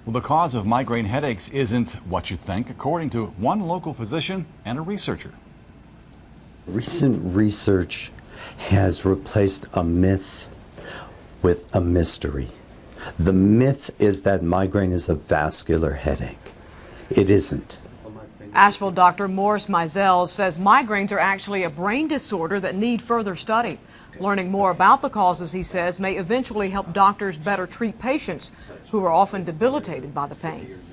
Well, the cause of migraine headaches isn't what you think, according to one local physician and a researcher. Recent research has replaced a myth with a mystery. The myth is that migraine is a vascular headache. It isn't. Asheville Dr. Morris Maizels says migraines are actually a brain disorder that need further study. Learning more about the causes, he says, may eventually help doctors better treat patients who are often debilitated by the pain.